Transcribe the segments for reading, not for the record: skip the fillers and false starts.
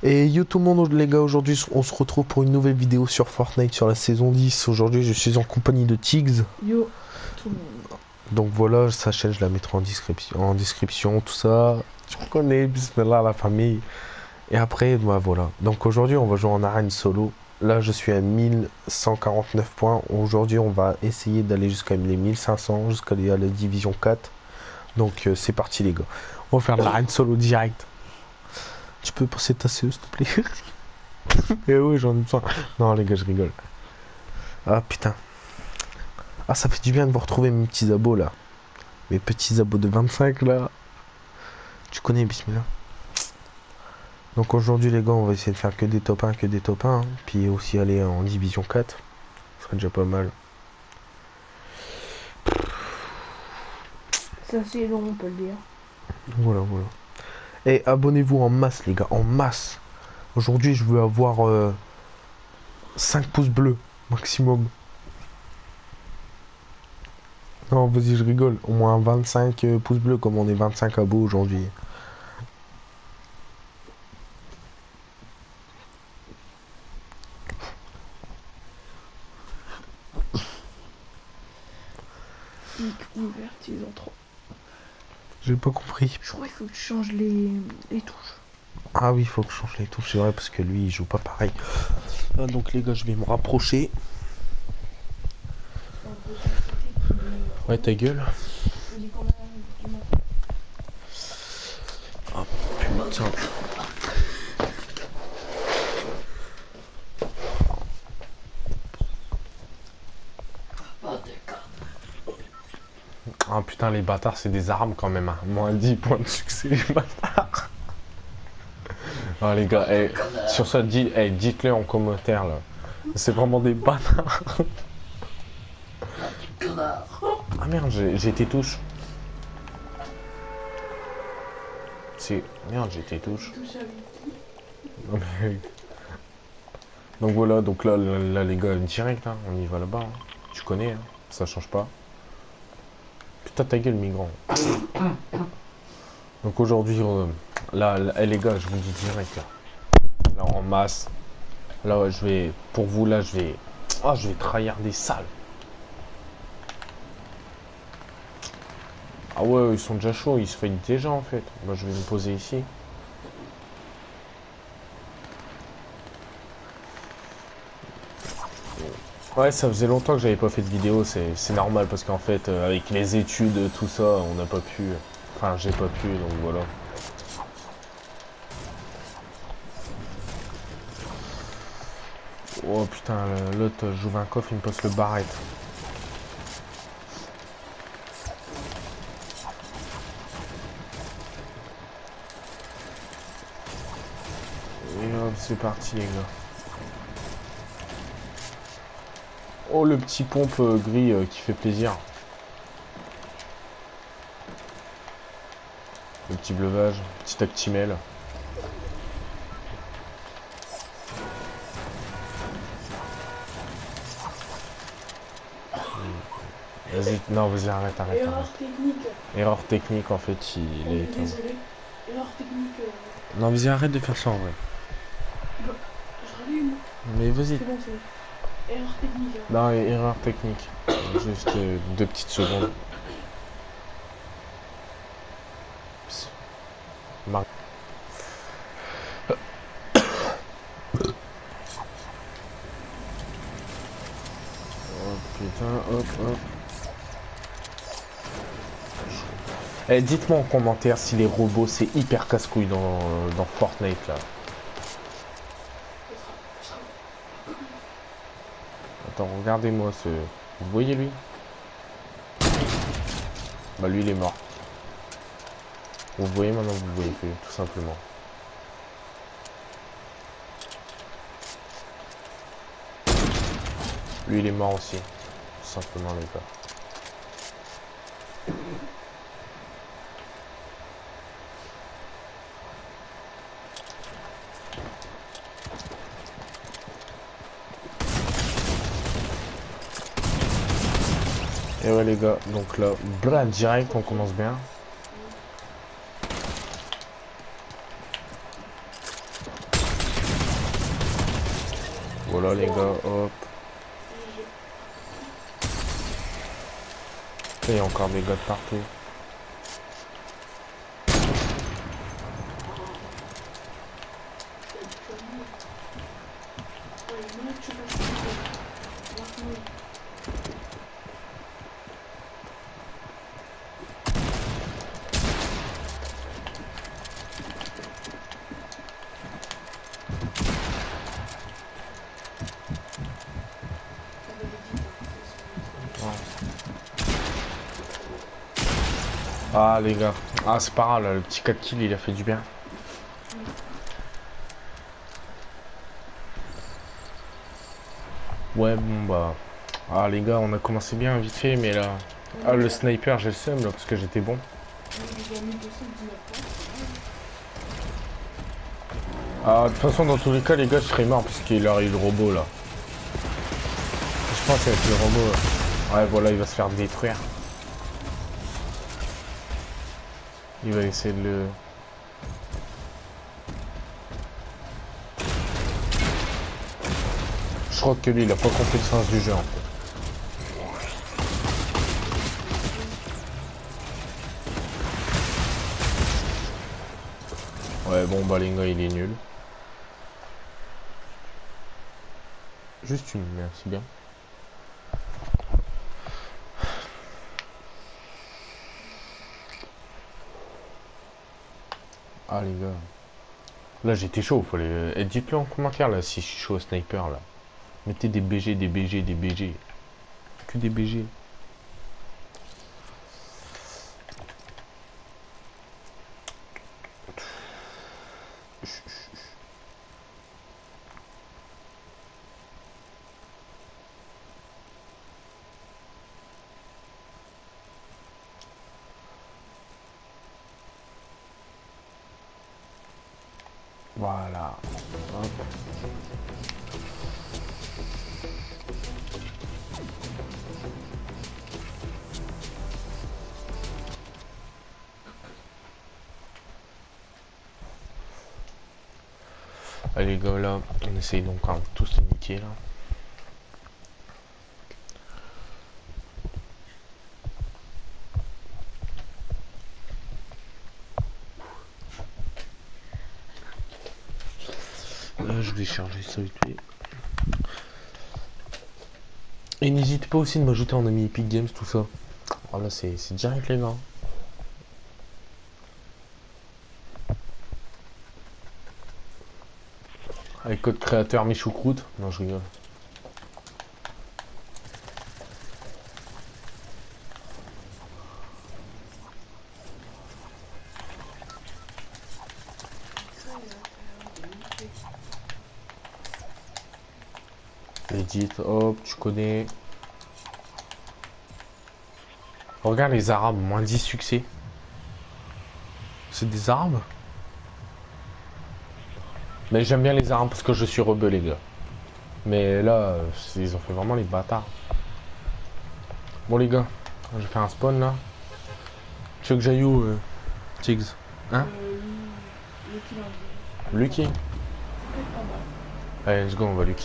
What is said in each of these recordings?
Et yo tout le monde les gars, aujourd'hui on se retrouve pour une nouvelle vidéo sur Fortnite sur la saison 10. Aujourd'hui je suis en compagnie de Tiggs. Yo, tout le monde. Donc voilà, sa chaîne je la mettrai en description, tout ça. Tu connais, bismillah la famille. Et après, bah voilà. Donc aujourd'hui on va jouer en arène solo. Là je suis à 1149 points. Aujourd'hui on va essayer d'aller jusqu'à les 1500, jusqu'à la division 4. Donc c'est parti les gars. On va faire de l'arène solo direct. Tu peux passer ta CE s'il te plaît? Eh oui, j'en ai besoin. Non, les gars, je rigole. Ah putain. Ah, ça fait du bien de vous retrouver mes petits abos là. Mes petits abos de 25 là. Tu connais, bismillah. Donc aujourd'hui, les gars, on va essayer de faire que des top 1, que des top 1. Hein. Puis aussi aller en division 4. Ce serait déjà pas mal. C'est assez long, on peut le dire. Voilà, voilà. Et abonnez-vous en masse, les gars, en masse. Aujourd'hui, je veux avoir 5 pouces bleus maximum. Non, vas-y, je rigole. Au moins 25 pouces bleus, comme on est 25 abos aujourd'hui. Clic ouvert, ils ont trop. J'ai pas compris. Je crois qu'il faut que tu changes les touches. Ah oui, il faut que je change les touches, c'est vrai, parce que lui, il joue pas pareil. Ah, donc les gars, je vais me rapprocher. Ouais, ta gueule. Oh putain. Ah putain, les bâtards, c'est des armes quand même. Hein. Moins 10 points de succès, les bâtards. Ah les gars, sur ça, dites-le en commentaire là. C'est vraiment des bâtards. Ah merde, j'ai été touche. C'est... Merde, j'ai été touche. Non, mais... Donc voilà, donc là les gars, direct, hein, on y va là-bas. Hein. Tu connais, hein, ça change pas. Putain, ta gueule, migrant. Donc aujourd'hui, là, les gars, je vous dis direct, là. Là, en masse. Là, je vais... Pour vous, là, je vais... Ah, je vais trahir des salles. Ah ouais, ils sont déjà chauds, ils se faillent déjà, en fait. Moi, je vais me poser ici. Ouais, ça faisait longtemps que j'avais pas fait de vidéo, c'est normal, parce qu'en fait, avec les études, tout ça, on n'a pas pu... Enfin, j'ai pas pu, donc voilà. Oh putain, l'autre j'ouvre un coffre, il me passe le barrette. Et hop, c'est parti les gars. Oh le petit pompe gris qui fait plaisir. Le petit bleuvage, petit actimel. Vas-y, non, vas-y, arrête. Erreur technique. Erreur technique, en fait, il est... Désolé. Erreur technique. Non, vas-y, arrête de faire ça, en vrai. Bah, je rallume. Mais vas-y. C'est bon, c'est bon. Erreur technique. Non, erreur technique. Juste 2 petites secondes. Mar Oh putain, hop, hop. Dites-moi en commentaire si les robots c'est hyper casse-couille dans Fortnite là. Attends, regardez-moi ce... Vous voyez lui? Bah lui il est mort. Vous voyez maintenant, vous voyez plus, tout simplement. Lui il est mort aussi. Tout simplement les gars. Et ouais les gars, donc là, bra direct, on commence bien. Voilà les gars, hop. GG. Il y a encore des gars de partout. Ouais, moi, tu vas faire Ah les gars. Ah c'est pas grave là, le petit 4 kills il a fait du bien. Ouais bon bah. Ah les gars on a commencé bien vite fait mais là. Ah le sniper j'ai le seum là parce que j'étais bon. Ah de toute façon dans tous les cas les gars je serais mort parce qu'il aurait eu le robot là. Je pense qu'avec le robot là. Ouais voilà il va se faire détruire. Il va essayer de le... Je crois que lui il a pas compris le sens du jeu en fait. Ouais bon bah les gars il est nul. Juste une, merci bien. Ah les gars. Là j'étais chaud, faut les... Et dites-le en commentaire là si je suis chaud au sniper là. Mettez des BG, des BG, des BG. Que des BG. Voilà. Hop. Allez les gars là, on essaye donc hein, tous de niquer là. Là je vais charger ça vite fait. Et n'hésitez pas aussi de m'ajouter en ami Epic Games tout ça. Voilà c'est direct les gars. Avec code créateur Michoucroute. Non je rigole. Edit, hop, tu connais. Regarde les arabes, moins 10 succès. C'est des arabes? Mais j'aime bien les arabes parce que je suis rebelle les gars. Mais là, ils ont fait vraiment les bâtards. Bon les gars, je vais faire un spawn là. Tu veux que j'aille où, Tiggs? Hein? Lucky? Allez, let's go, on va Lucky.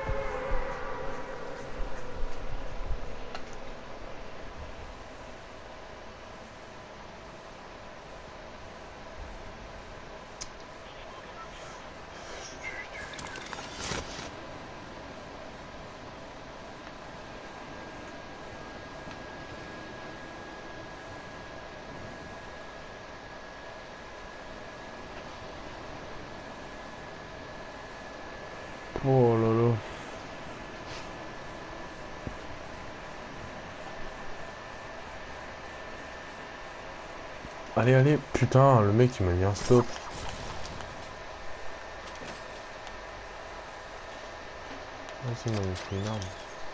Oh là là. Allez, allez, putain, le mec il m'a mis un stop. Vas-y, il m'a pris une arme.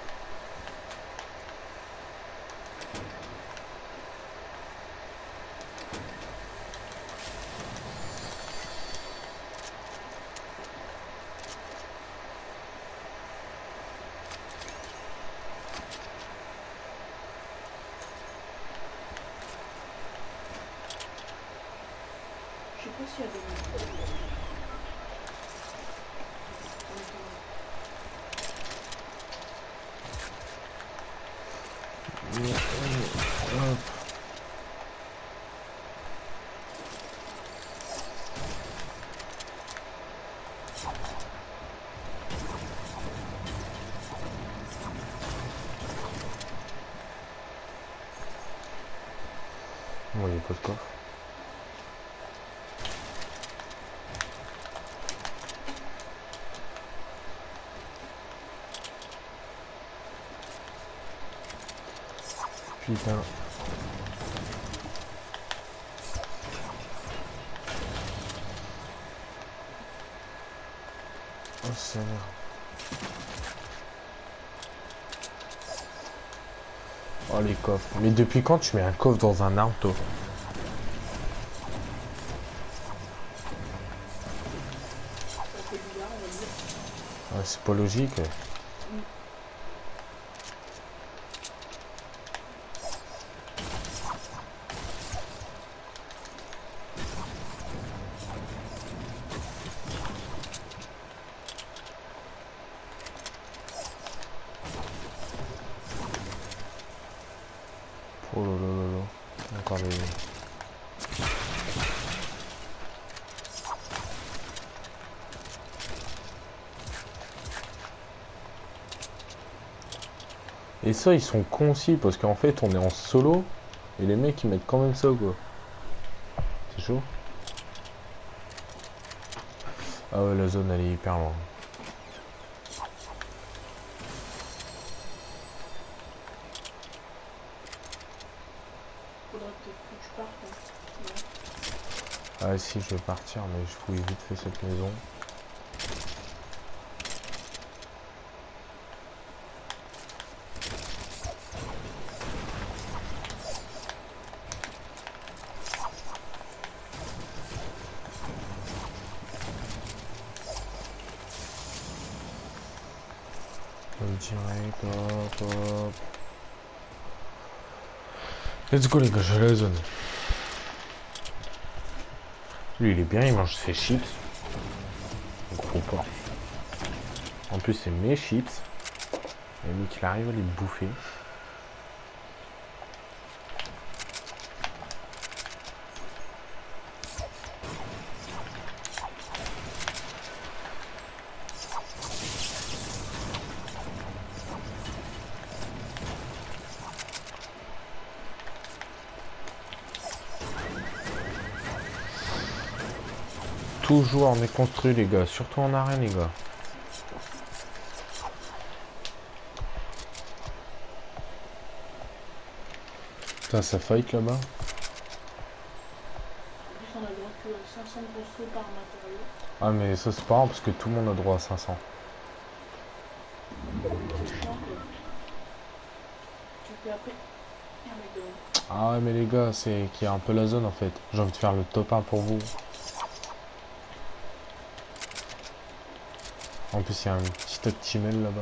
Je sais pas s'il y a des... pas de coffre. Putain. Oh Seigneur. Oh les coffres. Mais depuis quand tu mets un coffre dans un arbre, toi? Ça fait bizarre, on va dire. Ouais, c'est pas logique. Oh là là là là. Encore des... Et ça, ils sont concis parce qu'en fait, on est en solo et les mecs ils mettent quand même ça quoi. C'est chaud. Ah ouais, la zone elle est hyper loin. Faudrait peut-être que tu partes. Ah si, je vais partir, mais je fouille vite fait cette maison. Direct, hop, hop. Let's go les gars, je la zone. Lui il est bien, il mange ses chips. Donc faut pas. En plus c'est mes chips. Et lui qu'il arrive à les bouffer. Toujours on est construit les gars, surtout en arène les gars. Putain ça fight là-bas. En plus, on a droit que à 500 de construits par matériau. Ah mais ça c'est pas grave parce que tout le monde a droit à 500. C'est chiant quoi. Tu peux après. Ah, mais de... Ah ouais mais les gars c'est qu'il y a un peu la zone en fait. J'ai envie de faire le top 1 pour vous. En plus il y a un petit optimal là-bas.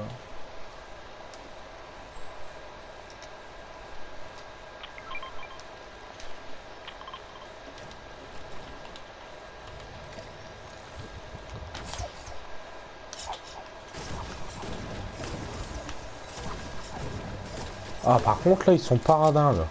Ah par contre là ils sont paradins là.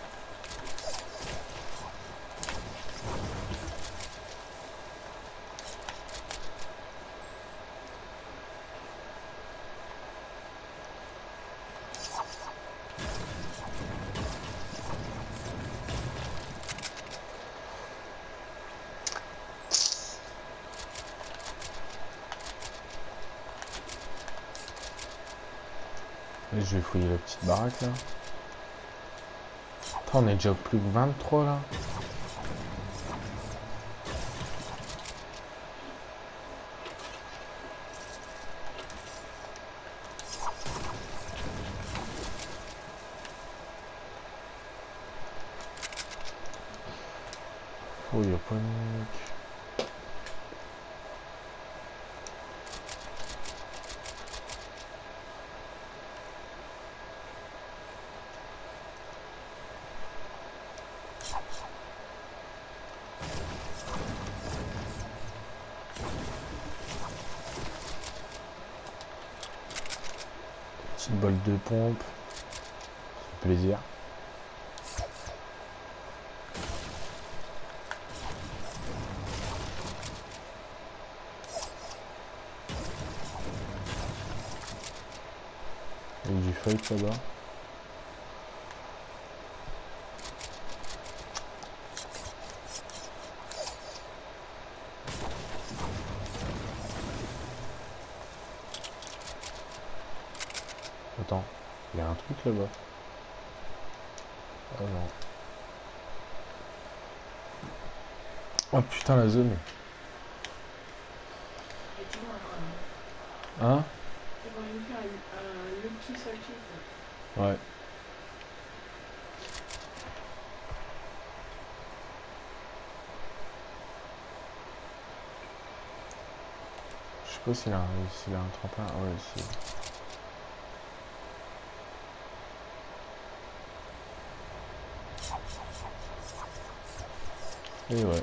Et je vais fouiller la petite baraque là. Attends, on est déjà plus que 23 là. Oh, il n'y a pas de mec. Petite balle de pompe. Ça fait plaisir. Avec du fight là-bas. Attends, il y a un truc là-bas. Oh non. Oh putain, la zone. Et tu vois, Hein? tu vas me faire le petit saltif. Ouais. Je sais pas s'il a un tremplin. Ouais, si. Et ouais.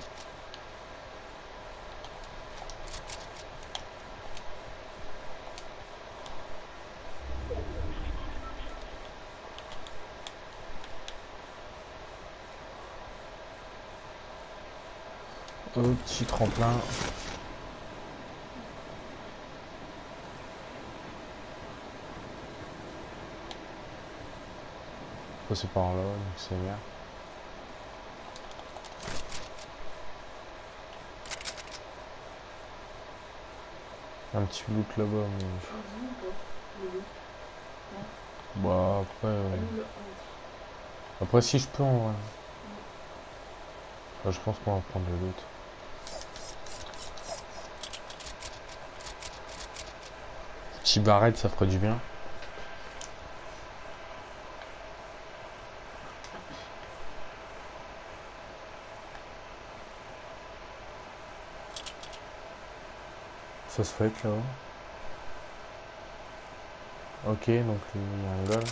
Petit tremplin. C'est par là, donc c'est bien. Un petit loot là-bas, mais... Bah après... Après si je peux en vrai. Bah, je pense qu'on va prendre le loot. Petit barrette, ça ferait du bien. Ça se fait là-haut. Ok, donc il y a un gars là.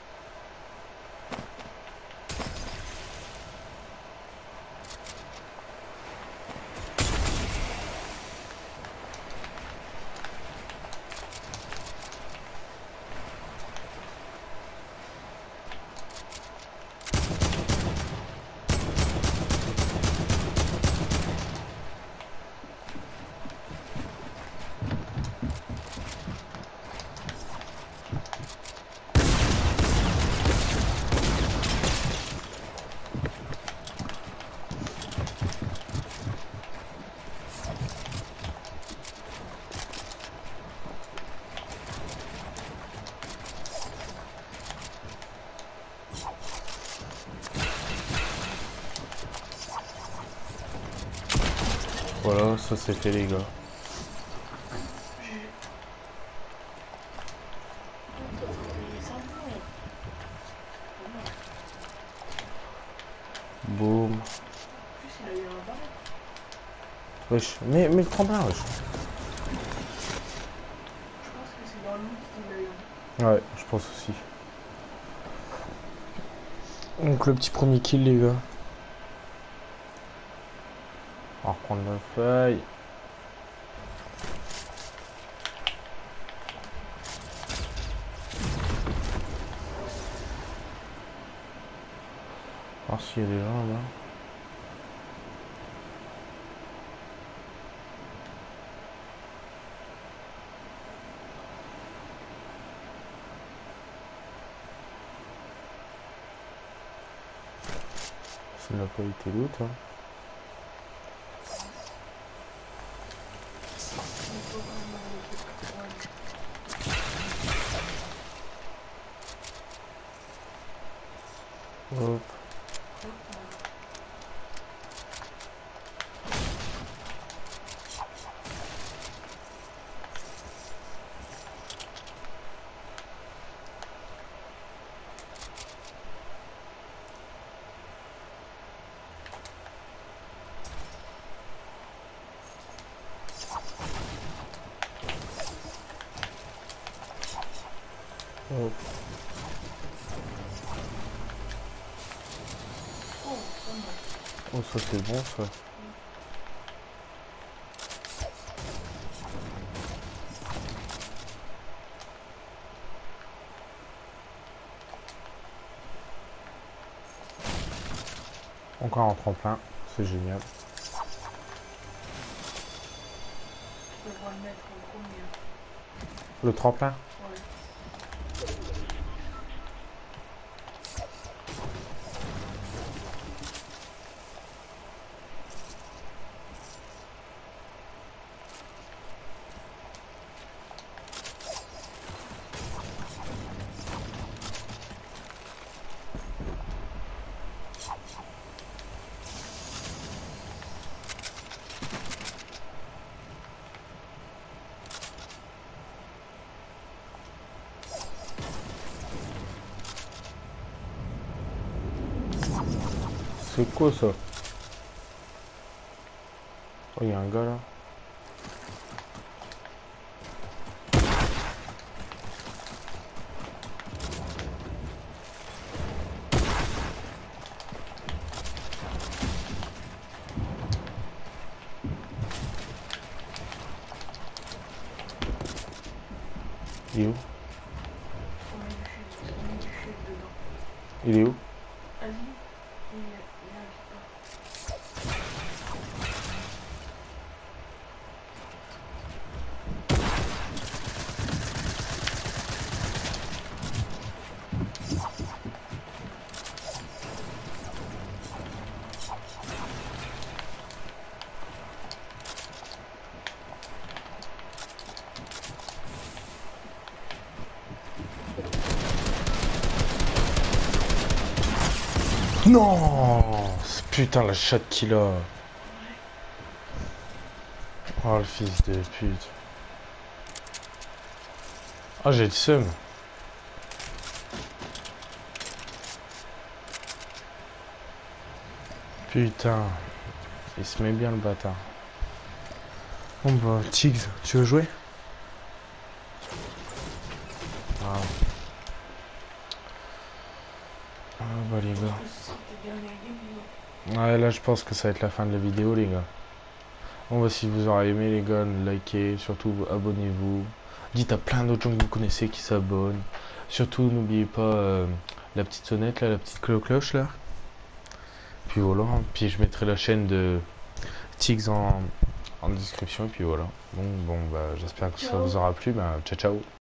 Voilà, ça c'est fait les gars. Boum. Wesh, mais le tremplin, wesh. Ouais, je pense aussi. Donc le petit premier kill les gars. On va reprendre la feuille. Voir s'il y a des gens là. Ça n'a pas été loot hein. Hop. Hop. Oh ça c'est bon ça. Encore un tremplin, c'est génial. Le tremplin? C'est quoi ça? Oh, il y a un gars là. Il est où? On met du chef dedans. Il est où? Vas-y. Il n'arrive pas. Non! Putain, la chatte qu'il a. Oh, le fils de pute. Ah, j'ai le seum. Putain. Il se met bien le bâtard. Bon bah, Tiggs, tu veux jouer? Ah. Ah bah les gars. Ouais, là je pense que ça va être la fin de la vidéo les gars. Bon bah si vous aurez aimé les gars, likez, surtout abonnez-vous. Dites à plein d'autres gens que vous connaissez qui s'abonnent. Surtout n'oubliez pas la petite sonnette là, la petite cloche là. Puis voilà, puis je mettrai la chaîne de Tiggs en description et puis voilà. Bon bah j'espère que ça vous aura plu. Bah ciao ciao.